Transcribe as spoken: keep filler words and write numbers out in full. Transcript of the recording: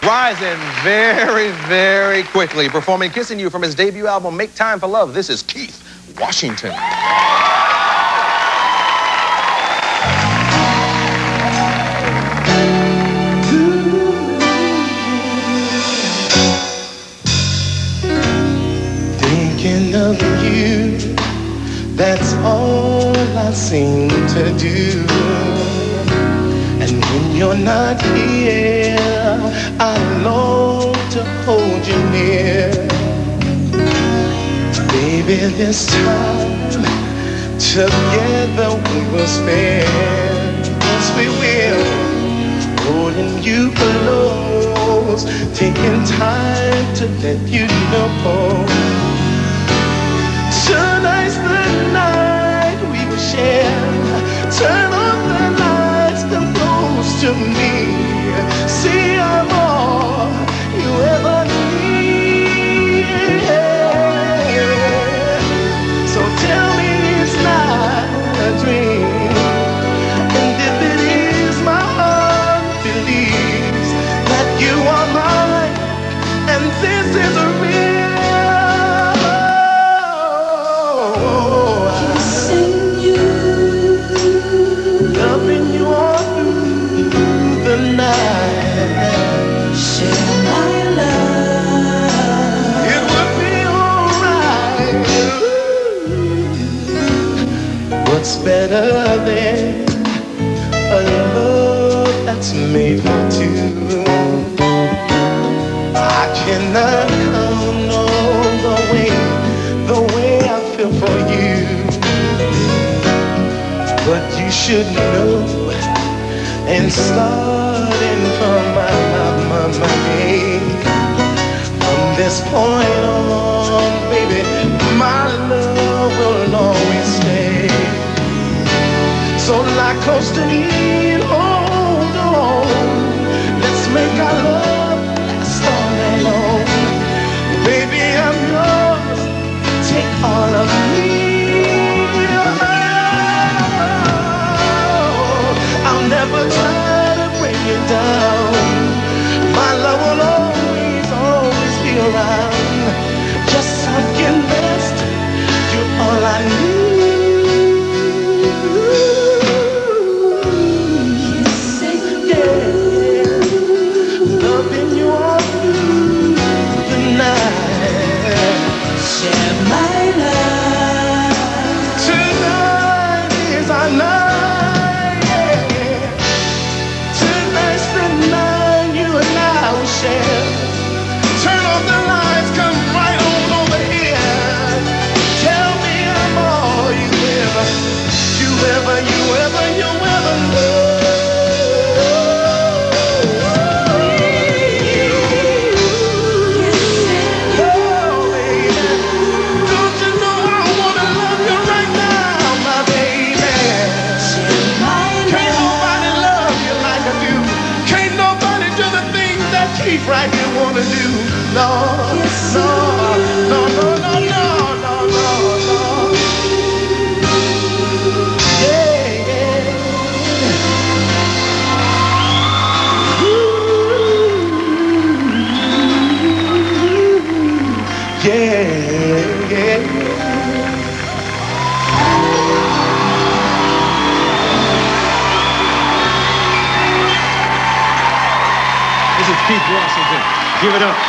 Rising very, very quickly, performing Kissing You from his debut album, Make Time for Love. This is Keith Washington. Thinking of you, that's all I seem to do. And when you're not here, I long to hold you near. Baby, this time together we will spend. Yes, we will. Holding you close, taking time to let you know. Tonight's the night we will share. Turn on the lights, come close to me. See, I'm all you ever need. So tell me it's not a dream. And if it is, my heart believes that you are mine, and this is a real. Kissing you, loving you all through the night. Share my love. It would be alright. What's better than a love that's made for two? I cannot count on the way, the way I feel for you. But you should know, and starting from my, my, my day, from this point on, baby, my love will always stay. So like Coastine, hold on, let's make our love last all night long. Baby, I'm yours, take all of me. I'll never try to bring you down. My love will always, always be around. Just sunken rest, you're all I need. Kissing, yeah, loving you all through the night. Share my love. Tonight is our night. Turn off the lights, come right on over here. Tell me I'm all you ever, you ever, you ever, you ever know. Oh, baby, don't you know I wanna love you right now, my baby? Can't nobody love you like I do. Can't nobody do the things that Keith right here wanna do. No, no, no, no, no, no, no, no, no. Yeah, yeah. Ooh, yeah, yeah. This is Keith Washington. Give it up.